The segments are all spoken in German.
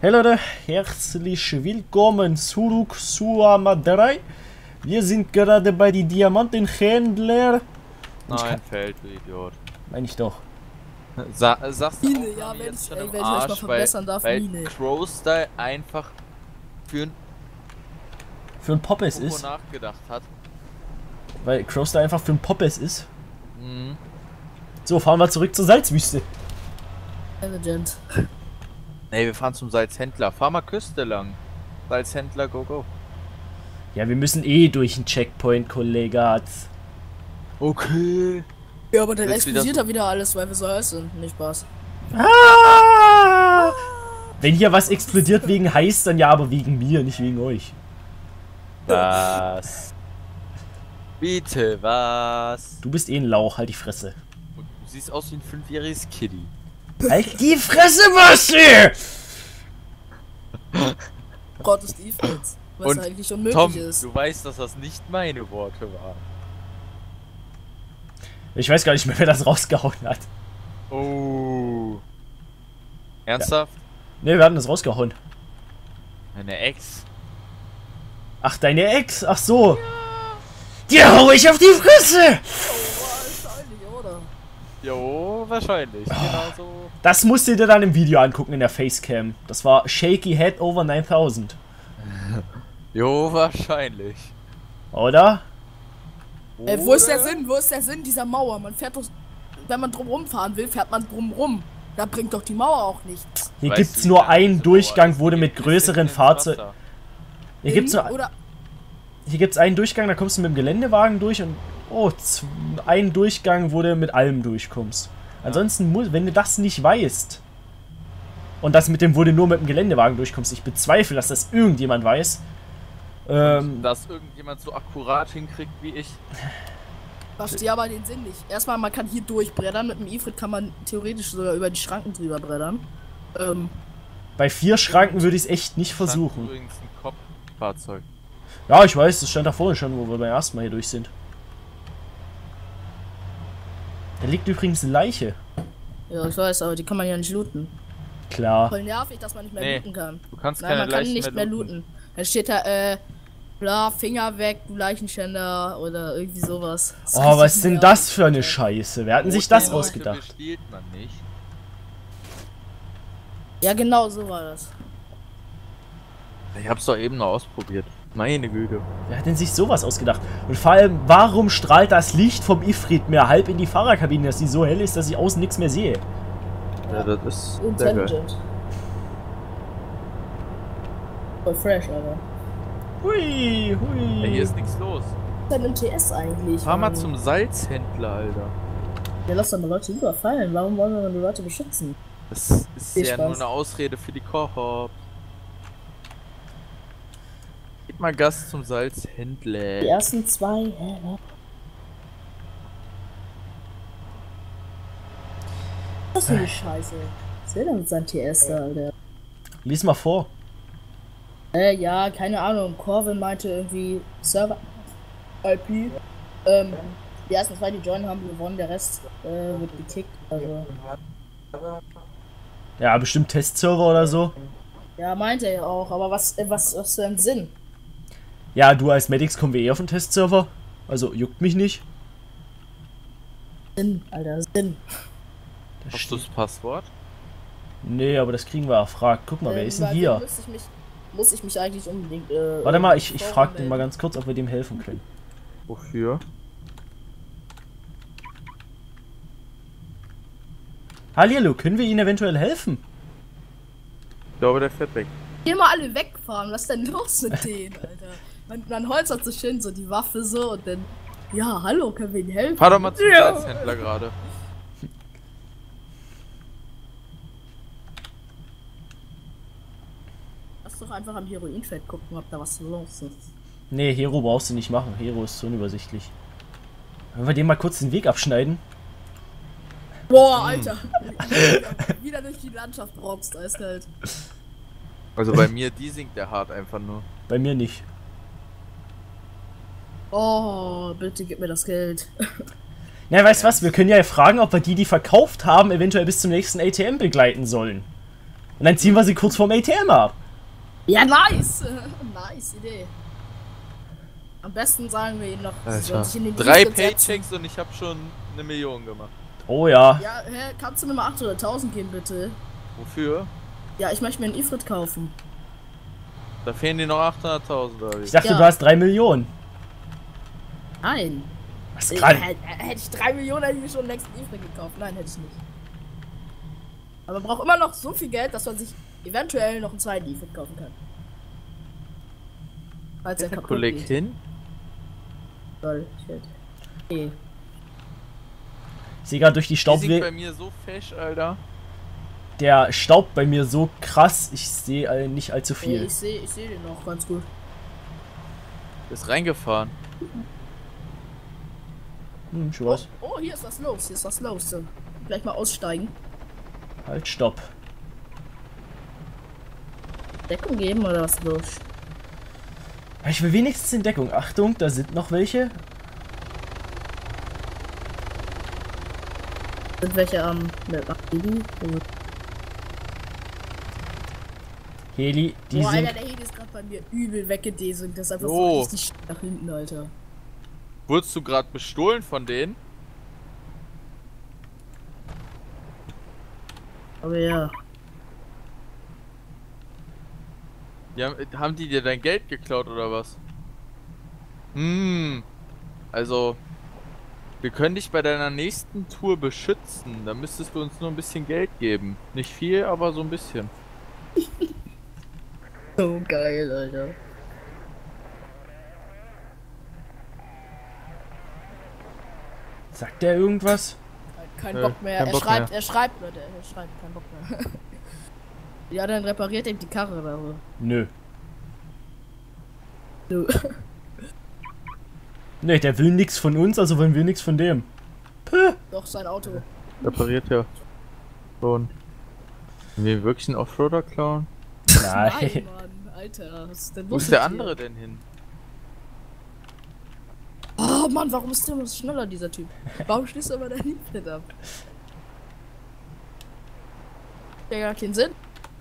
Hey Leute, herzlich willkommen zurück zu Maderei. Wir sind gerade bei den Diamantenhändler. Nein, fällt, du Idiot. Meine ich doch. Sagst du Mine, auch ja, mir wenn jetzt ich, schon ey, im wenn ich euch mal Arsch, verbessern darf, weil Mine. Crowstyle einfach für Für ein Poppes Popo ist. nachgedacht hat. Weil Crowster einfach für ein Poppes ist. Mhm. So, fahren wir zurück zur Salzwüste. Intelligent. Nee, wir fahren zum Salzhändler. Fahr mal Küste lang. Salzhändler, go, go. Ja, wir müssen eh durch den Checkpoint, Kollege. Okay. Ja, aber dann Willst du explodiert wieder da wieder alles, weil wir so heiß sind. Nicht Spaß. Ah! Wenn hier was explodiert wegen heiß, dann ja, aber wegen mir, nicht wegen euch. Was? Bitte, was? Du bist eh ein Lauch, halt die Fresse. Du siehst aus wie ein 5-jähriges Kiddie. Halt die Fresse, Basti! Gott ist Defense. Was Und eigentlich unmöglich Tom, ist. du weißt, dass das nicht meine Worte waren. Ich weiß gar nicht mehr, wer das rausgehauen hat. Oh. Ernsthaft? Ne, wir hatten das rausgehauen. Meine Ex? Ach, deine Ex? Ach so. Die hau ich auf die Fresse! Oh, wahrscheinlich, oder? Jo, wahrscheinlich. Genau so. Das musst du dir dann im Video angucken in der Facecam. Das war Shaky Head over 9000. Jo, wahrscheinlich. Oder? Ey, wo ist der Sinn? Wo ist der Sinn dieser Mauer? Man fährt doch, wenn man drum rumfahren will, fährt man drum rum. Da bringt doch die Mauer auch nichts. Hier Weißt gibt's du, nur wie lange einen diese Durchgang, Mauer wo du ist? mit Die größeren ist ins Fahrzeugen... Wasser. Hier gibt's Oder einen Durchgang, da kommst du mit dem Geländewagen durch und... Oh, einen Durchgang, wo du mit allem durchkommst. Ansonsten, wenn du das nicht weißt... Und das mit dem, wo du nur mit dem Geländewagen durchkommst, ich bezweifle, dass das irgendjemand weiß. Dass irgendjemand so akkurat hinkriegt wie ich. verstehe aber den Sinn nicht. Erstmal, man kann hier durchbrettern. Mit dem Ifrit kann man theoretisch sogar über die Schranken drüber brettern. Bei 4 Schranken würde ich es echt nicht Stand versuchen. Übrigens ein Kopffahrzeug. Ja, ich weiß, das stand da vorhin schon, wo wir beim ersten Mal hier durch sind. Da liegt übrigens eine Leiche. Ja, ich weiß, aber die kann man ja nicht looten. Klar. Voll nervig, dass man nicht mehr Nee, looten kann. Du kannst Nein, keine man kann Leichen nicht mehr looten. Dann steht da, bla, Finger weg, du Leichenschänder oder irgendwie sowas. Das ist Oh, was richtig ist denn nervig. das für eine Scheiße? Wer hat denn sich das Rote Leute ausgedacht? bestiehlt man nicht. Ja, genau so war das. Ich hab's doch eben noch ausprobiert. Meine Güte. Wer hat denn sich sowas ausgedacht? Und vor allem, warum strahlt das Licht vom Ifrit mir halb in die Fahrerkabine, dass die so hell ist, dass ich außen nichts mehr sehe? Ja, das ist sehr geil. Intelligent. Voll fresh, Alter. Hui, hui. Ja, hier ist nichts los. Was ist denn MTS eigentlich? Fahr mal Mann? zum Salzhändler, Alter. Ja, lass doch mal Leute überfallen. Warum wollen wir die Leute beschützen? Das ist Viel ja nur Spaß. eine Ausrede für die Koop. Gib mal Gas zum Salzhändler. Die ersten 2, hä? Was für eine Scheiße. Was will denn mit seinem TS da, Alter? Lies mal vor. Ja, keine Ahnung. Corvin meinte irgendwie Server IP. Die ersten 2, die joinen haben, gewonnen, der Rest wird gekickt. Also. Ja, bestimmt Testserver oder so. Ja, meinte er ja auch, aber was für ein Sinn? Ja, du als Medics kommen wir eh auf den Testserver. Also, juckt mich nicht. Sinn, Alter, Sinn. Das Hast du das Passwort? Nee, aber das kriegen wir erfragt. Guck mal, wer ist denn Weil hier? Muss ich mich eigentlich unbedingt. Warte mal, ich frag den mal ganz kurz, ob wir dem helfen können. Wofür? Hallihallo, können wir Ihnen eventuell helfen? Ich glaube, der fährt weg. Hier mal alle wegfahren, was ist denn los mit denen, Alter? Man holzert so schön so die Waffe so und dann. Ja, hallo, können wir Ihnen helfen? Fahr doch mal zum Ja. Salzhändler gerade. Lass doch einfach am Heroinfeld gucken, ob da was los ist. Nee, Hero brauchst du nicht machen. Hero ist so unübersichtlich. Wollen wir dem mal kurz den Weg abschneiden? Boah, Alter! Wieder durch die Landschaft rockst, eiskalt. Also bei mir, die singt der hart einfach nur. Bei mir nicht. Oh, bitte gib mir das Geld. Na, weißt du was? Wir können ja fragen, ob wir die verkauft haben, eventuell bis zum nächsten ATM begleiten sollen. Und dann ziehen wir sie kurz vorm ATM ab. Ja, nice. Nice Idee. Am besten sagen wir ihnen noch, sie sollen sich in den 3 Ifrit setzen. Paychecks und ich habe schon 1 Million gemacht. Oh ja. Ja, kannst du mir mal 800 oder 1000 geben, bitte? Wofür? Ja, ich möchte mir einen Ifrit kaufen. Da fehlen dir noch 800.000 oder wie? Ich dachte, Ja. du hast 3 Millionen. Nein. Was gerade? Hätte ich 3 Millionen, hätte ich mir schon längst einen Ifrit gekauft. Nein, hätte ich nicht. Aber man braucht immer noch so viel Geld, dass man sich eventuell noch einen zweiten Ifrit kaufen kann. Falls er Der kaputt Kollege geht. hin? Soll, shit. Okay. Ich sehe gerade durch die Die sind bei Staubwolke. mir so fesch, Alter. Der staubt bei mir so krass. Ich sehe nicht allzu Nee, viel. ich seh den noch ganz gut. Ist reingefahren. Schon was. Oh, hier ist was los, hier ist was los. So, gleich mal aussteigen. Halt, stopp. Deckung geben oder was ist los? Ich will wenigstens in Deckung. Achtung, da sind noch welche. Sind welche am Heli, die Boah, sind. Alter, der Heli ist gerade bei mir übel weggedeselt. Das ist einfach so Oh. richtig nach hinten, Alter. Wurdest du gerade bestohlen von denen? Aber ja. Ja, haben die dir dein Geld geklaut oder was? Also, wir können dich bei deiner nächsten Tour beschützen. Da müsstest du uns nur ein bisschen Geld geben. Nicht viel, aber so ein bisschen. So geil, Alter. Sagt der irgendwas? Kein Nö, Bock mehr. kein Er Bock schreibt, mehr. er schreibt, Leute. Er schreibt, kein Bock mehr. Ja, dann repariert ihm die Karre oder so. Nö. Du. Ne, der will nichts von uns, also wollen wir nichts von dem. Puh. Doch, sein Auto. Repariert ja. Schon. Wollen wir wirklich einen Offroader klauen? Nein. Nein, Mann. Alter, was ist denn los? Wo ist mit der dir? andere denn hin? Oh Mann, warum ist der immer so schneller, dieser Typ? Warum schließt er aber dein Lied ab? Der gar keinen Sinn.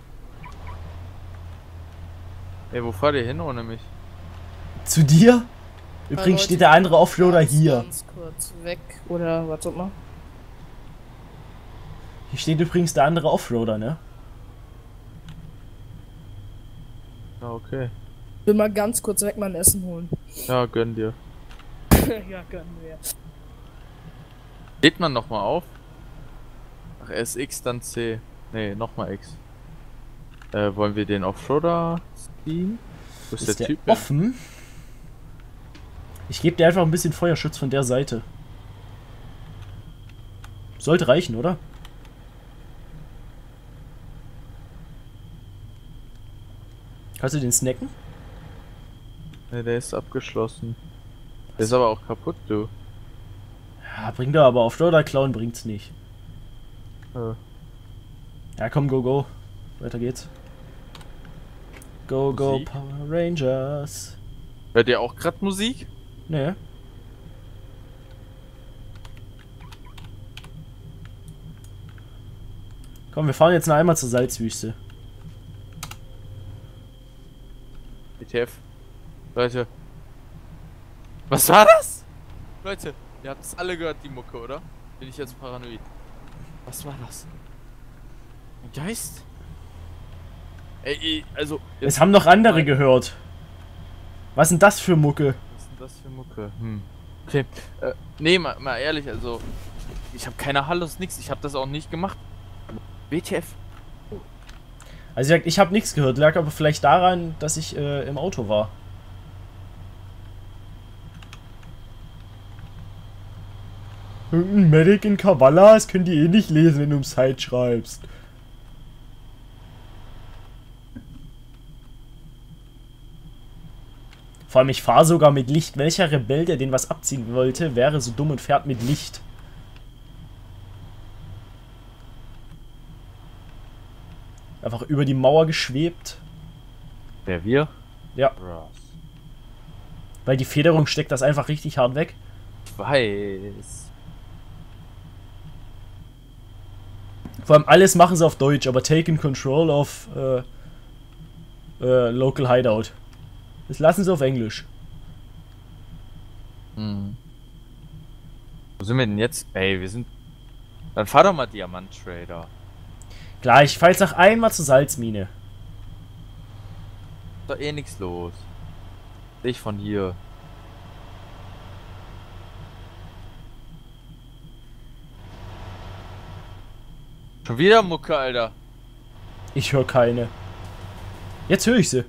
Ey, wo fahrt ihr hin ohne mich? Zu dir? Übrigens Leute, steht der andere Offroader hier. Ganz kurz weg. Oder, warte mal. Hier steht übrigens der andere Offroader, ne? Ja, okay. Will mal ganz kurz weg mein Essen holen. Ja, gönn dir. Ja, können wir. Lädt man nochmal auf? Ach, erst X, dann C. Nee, nochmal X. Wollen wir den Offroader ziehen? Wo ist, Ist der der Typ? Denn? offen? Ich gebe dir einfach ein bisschen Feuerschutz von der Seite. Sollte reichen, oder? Kannst du den snacken? Nee, der ist abgeschlossen. Der ist aber auch kaputt, du. Ja, bringt er aber Offroader klauen bringt's nicht. Äh, Ja, komm, go, go. Weiter geht's. Go, go, Musik? Power Rangers. Hört ihr auch gerade Musik? Nee. Komm, wir fahren jetzt noch einmal zur Salzwüste. ETF. Leute. Was war das? Leute, ihr habt es alle gehört, die Mucke, oder? Bin ich jetzt paranoid? Was war das? Ein Geist? Ey, also... Es haben noch andere gehört. Was ist denn das für Mucke? Was ist denn das für Mucke? Okay, nee, mal ehrlich, also... Ich habe keine Hallos, nix. Ich habe das auch nicht gemacht. WTF? Also ich habe nichts gehört, lag aber vielleicht daran, dass ich im Auto war. Irgendein Medic in Kavala, das können die eh nicht lesen, wenn du im Site schreibst. Vor allem, ich fahre sogar mit Licht. Welcher Rebell, der den was abziehen wollte, wäre so dumm und fährt mit Licht? Einfach über die Mauer geschwebt. Wer, wir? Ja, Brass. weil die Federung steckt das einfach richtig hart weg. Ich weiß. Vor allem alles machen sie auf Deutsch, aber Taking Control of Local Hideout. Das lassen sie auf Englisch. Hm. Wo sind wir denn jetzt? Ey, wir sind... Dann fahr doch mal Diamant Trader. Klar, ich fahr jetzt noch einmal zur Salzmine. Ist doch eh nichts los. Seh ich von hier. Schon wieder Mucke, Alter. Ich höre keine. Jetzt höre ich sie.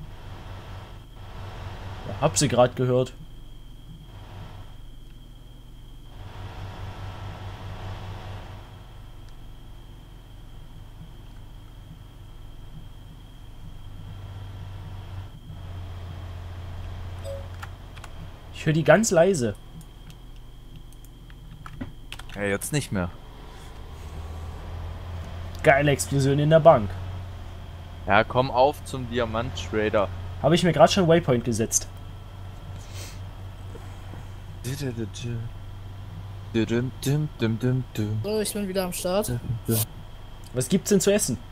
Ja, hab sie gerade gehört. Ich höre die ganz leise. Ja, jetzt nicht mehr. Geile Explosion in der Bank. Ja, komm auf zum Diamant Trader. Habe ich mir gerade schon Waypoint gesetzt. So, ich bin wieder am Start. Was gibt's denn zu essen?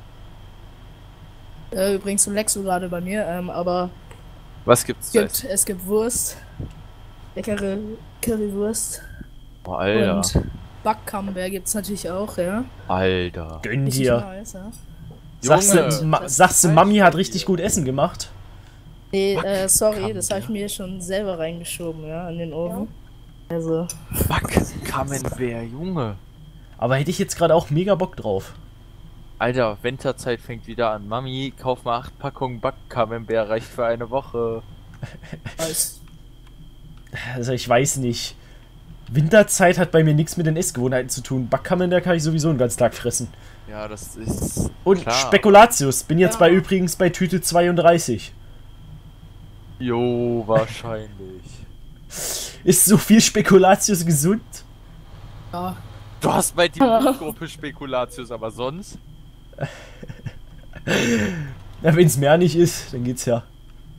Übrigens so Lexo gerade bei mir, aber Was gibt's zu essen? es gibt Wurst. Leckere Currywurst. Oh, Alter. Und Backcamembert gibt's natürlich auch, ja. Alter. Gönn Richtig dir. nice, ja. Sagst du, Mami hat richtig gut Essen gemacht? Nee, sorry, das habe ich mir schon selber reingeschoben, ja, in den Ofen. Also. Backcamembert, Junge. Aber hätte ich jetzt gerade auch mega Bock drauf. Alter, Winterzeit fängt wieder an. Mami, kauf mal 8 Packungen Backcamembert, reicht für eine Woche. Weiß. Also ich weiß nicht. Winterzeit hat bei mir nichts mit den Essgewohnheiten zu tun. Backcamembert kann ich sowieso einen ganzen Tag fressen. Ja, das ist Und klar. Spekulatius. Bin jetzt Ja. übrigens bei Tüte 32. Jo, wahrscheinlich. Ist so viel Spekulatius gesund? Ja. Du hast bei die Blutgruppe Spekulatius, aber sonst? Na, wenn es mehr nicht ist, dann geht's ja.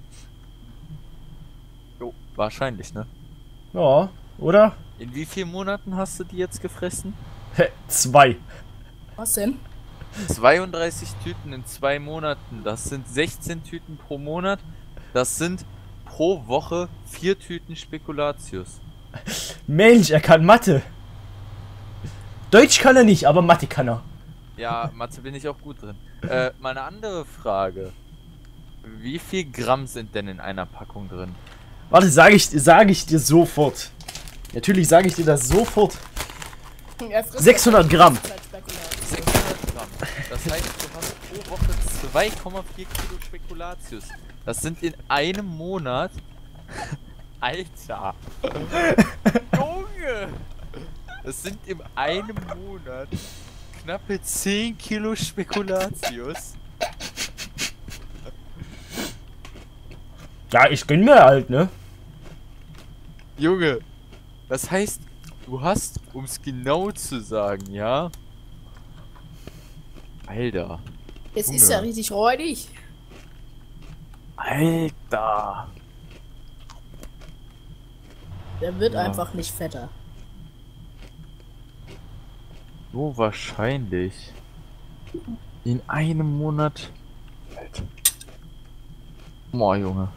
Jo, wahrscheinlich, ne? Ja, oder? In wie vielen Monaten hast du die jetzt gefressen? 2. Was denn? 32 Tüten in 2 Monaten. Das sind 16 Tüten pro Monat. Das sind pro Woche 4 Tüten Spekulatius. Mensch, er kann Mathe. Deutsch kann er nicht, aber Mathe kann er. Ja, Mathe bin ich auch gut drin. Mal eine andere Frage. Wie viel Gramm sind denn in einer Packung drin? Warte, sag ich dir sofort. Natürlich sage ich dir das sofort. 600 Gramm. 600 Gramm. Das heißt, du hast pro Woche 2,4 Kilo Spekulatius. Das sind in einem Monat... Alter! Junge! Das sind in einem Monat knappe 10 Kilo Spekulatius. Ja, ich gönn mir halt, ne? Junge! Das heißt, du hast, um es genau zu sagen, ja? Alter. Es Junge. ist ja richtig räudig. Alter! Der wird Ja. einfach nicht fetter. So wahrscheinlich. In einem Monat. Alter. Boah, Junge.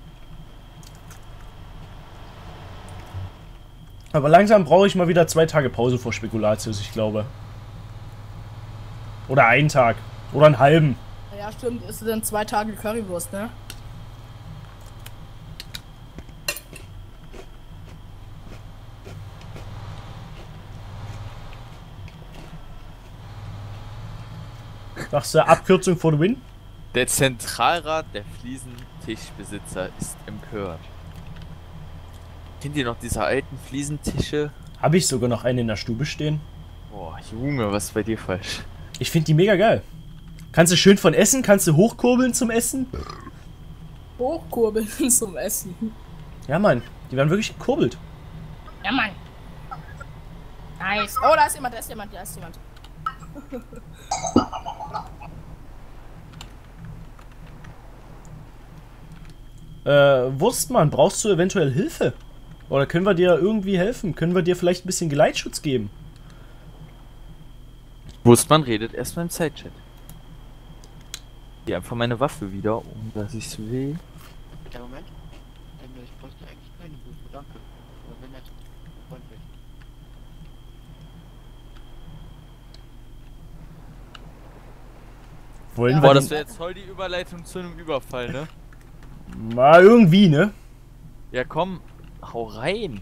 Aber langsam brauche ich mal wieder 2 Tage Pause vor Spekulatius, ich glaube. Oder einen Tag. Oder einen halben. Ja, stimmt. Ist dann 2 Tage Currywurst, ne? Sagst du Abkürzung for the win? Der Zentralrat der Fliesentischbesitzer ist empört. Kennt ihr noch diese alten Fliesentische? Habe ich sogar noch einen in der Stube stehen. Boah, Junge, was ist bei dir falsch? Ich finde die mega geil. Kannst du schön von essen, kannst du hochkurbeln zum Essen. Hochkurbeln zum Essen. Ja, Mann, die werden wirklich gekurbelt. Ja, Mann. Nice. Oh, da ist jemand, da ist jemand, da ist jemand. Wurstmann, brauchst du eventuell Hilfe? Oder können wir dir irgendwie helfen? Können wir dir vielleicht ein bisschen Geleitschutz geben? Wurstmann redet erstmal im Sidechat. Hier einfach meine Waffe wieder, um dass ich's will. Der Moment. Ich bräuchte eigentlich keine Booster, danke. Aber wenn nett, freundlich. Wollen Boah, wir das den... wäre jetzt voll die Überleitung zu einem Überfall, ne? Mal irgendwie, ne? Ja komm, hau rein.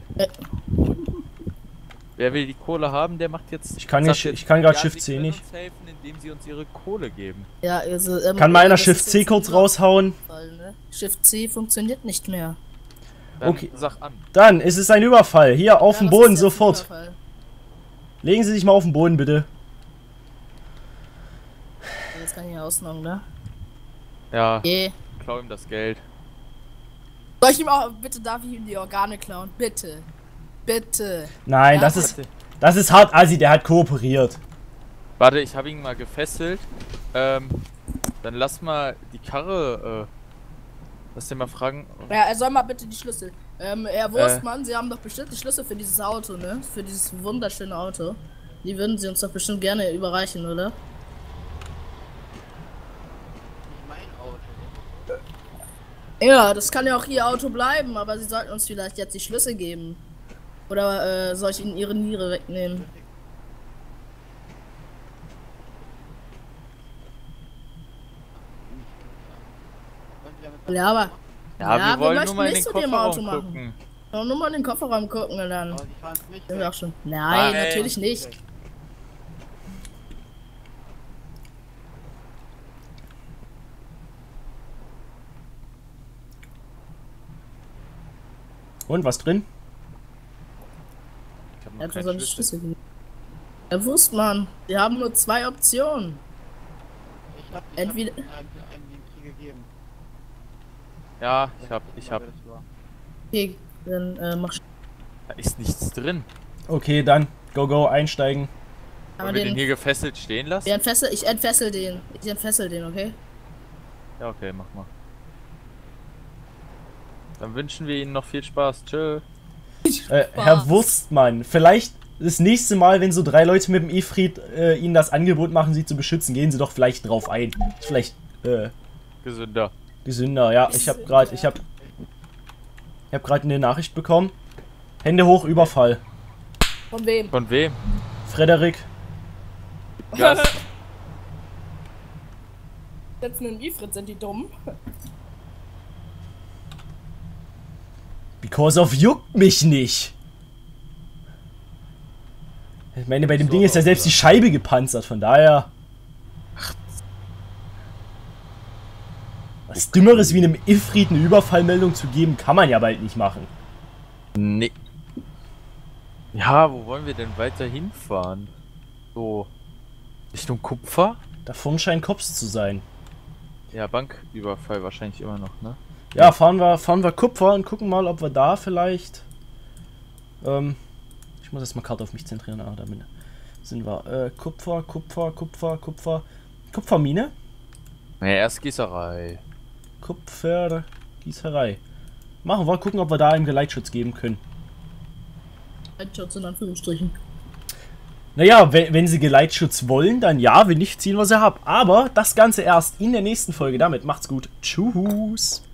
Wer will die Kohle haben, der macht jetzt... Ich kann sagt nicht, jetzt, ich kann gerade ja, Shift sie C können nicht. uns helfen, indem sie uns ihre Kohle geben. Ja, also, Kann mal einer das Shift ist C jetzt kurz ein raushauen? Überfall, ne? Shift C funktioniert nicht mehr. Dann Okay. sag an. Dann ist es ein Überfall. Hier auf Ja, den das Boden ist jetzt ein sofort. Überfall. Legen Sie sich mal auf den Boden, bitte. Das kann ich ja ausnocken, ne? Ja, Okay. klau ihm das Geld. Soll ich ihm auch, bitte darf ich ihm die Organe klauen? Bitte. Bitte. Nein, Ja, das ist hart, Assi, der hat kooperiert. Warte, ich habe ihn mal gefesselt. Dann lass mal die Karre, lass den mal fragen. Ja, er soll mal bitte die Schlüssel. Herr Wurstmann, Sie haben doch bestimmt die Schlüssel für dieses Auto, ne? Für dieses wunderschöne Auto. Die würden Sie uns doch bestimmt gerne überreichen, oder? Mein Auto. Ja, das kann ja auch Ihr Auto bleiben, aber Sie sollten uns vielleicht jetzt die Schlüssel geben. Oder soll ich Ihnen Ihre Niere wegnehmen? Ja, aber Ja, Ja, wir wir wollen möchten nur mal in den nichts mit dem Auto Kofferraum machen. gucken. nur mal in den Kofferraum gucken und dann Aber Sie fahren es nicht sind wir weg. auch schon. Nein, Nein. natürlich nicht. Und, was drin? Ich hab Er noch hat keinen so eine Schlüssel. Schlüssel gegeben. Herr Wurstmann, wir haben nur zwei Optionen. Ich hab Entweder- einen gegeben. Ja, ich hab. Das war. Okay, dann mach Da ist nichts drin. Okay, dann, go, einsteigen. aber Wollen wir den den. hier gefesselt stehen lassen? Ich entfessel den. Ich entfessel den, okay? Ja, okay, mach mal. Dann wünschen wir Ihnen noch viel Spaß. Tschö. Herr Wurstmann, vielleicht das nächste Mal, wenn so 3 Leute mit dem Ifrit Ihnen das Angebot machen, Sie zu beschützen, gehen Sie doch vielleicht drauf ein. Ist vielleicht Gesünder. gesünder. Ja, ich habe gerade eine Nachricht bekommen. Hände hoch, Überfall. Von wem? Von wem? Frederik. Gas. Jetzt mit dem Ifrit sind die dumm. Because of juckt mich nicht. Ich meine, bei dem So, Ding ist ja selbst die Scheibe gepanzert, von daher. Was Dümmeres wie einem Ifrit eine Überfallmeldung zu geben, kann man ja bald nicht machen. Nee. Ja, wo wollen wir denn weiter hinfahren? So. Richtung Kupfer? Da vorne scheint Cops zu sein. Ja, Banküberfall wahrscheinlich immer noch, ne? Ja, fahren wir Kupfer und gucken mal, ob wir da vielleicht. Ich muss erstmal Karte auf mich zentrieren. Ah, damit sind wir. Kupfermine? Naja, erst Gießerei. Kupfergießerei. Machen wir, gucken, ob wir da einen Geleitschutz geben können. Schutz in Anführungsstrichen. Naja, wenn sie Geleitschutz wollen, dann ja, wenn nicht, ziehen wir sie ab. Aber das Ganze erst in der nächsten Folge. Damit macht's gut. Tschüss.